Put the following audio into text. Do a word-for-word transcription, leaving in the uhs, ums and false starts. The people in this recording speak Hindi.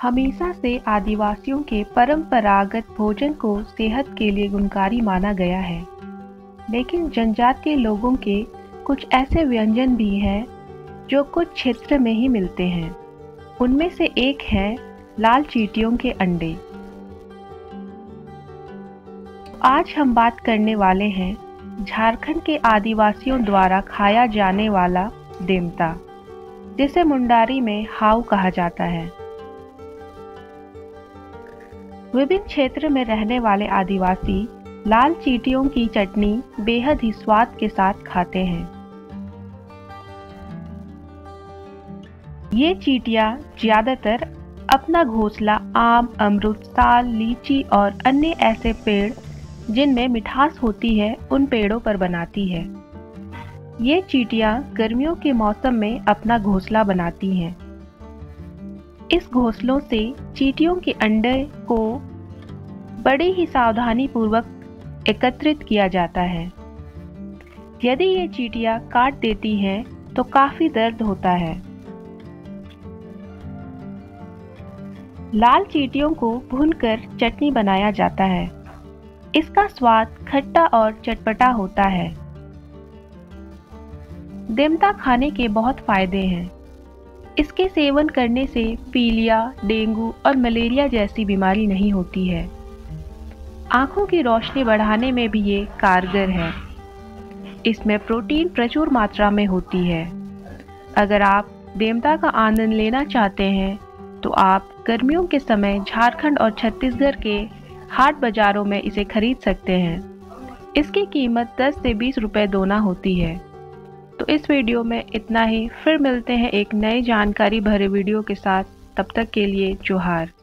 हमेशा से आदिवासियों के परंपरागत भोजन को सेहत के लिए गुणकारी माना गया है, लेकिन जनजातीय लोगों के कुछ ऐसे व्यंजन भी हैं जो कुछ क्षेत्र में ही मिलते हैं। उनमें से एक है लाल चींटियों के अंडे। आज हम बात करने वाले हैं झारखंड के आदिवासियों द्वारा खाया जाने वाला देमता, जिसे मुंडारी में हाउ कहा जाता है। विभिन्न क्षेत्र में रहने वाले आदिवासी लाल चींटियों की चटनी बेहद ही स्वाद के साथ खाते हैं। ये चींटियां ज्यादातर अपना घोंसला आम, अमरूद, साल, लीची और अन्य ऐसे पेड़ जिनमें मिठास होती है उन पेड़ों पर बनाती है। ये चींटियां गर्मियों के मौसम में अपना घोंसला बनाती हैं। इस घोंसलों से चींटियों के अंडे को बड़ी ही सावधानी पूर्वक एकत्रित किया जाता है। यदि ये चींटियां काट देती हैं तो काफी दर्द होता है। लाल चींटियों को भूनकर चटनी बनाया जाता है। इसका स्वाद खट्टा और चटपटा होता है। देमता खाने के बहुत फायदे हैं। इसके सेवन करने से पीलिया, डेंगू और मलेरिया जैसी बीमारी नहीं होती है। आंखों की रोशनी बढ़ाने में भी ये कारगर है। इसमें प्रोटीन प्रचुर मात्रा में होती है। अगर आप देमता का आनंद लेना चाहते हैं तो आप गर्मियों के समय झारखंड और छत्तीसगढ़ के हाट बाजारों में इसे खरीद सकते हैं। इसकी कीमत दस से बीस रुपए दोना होती है। तो इस वीडियो में इतना ही। फिर मिलते हैं एक नई जानकारी भरे वीडियो के साथ। तब तक के लिए जोहार।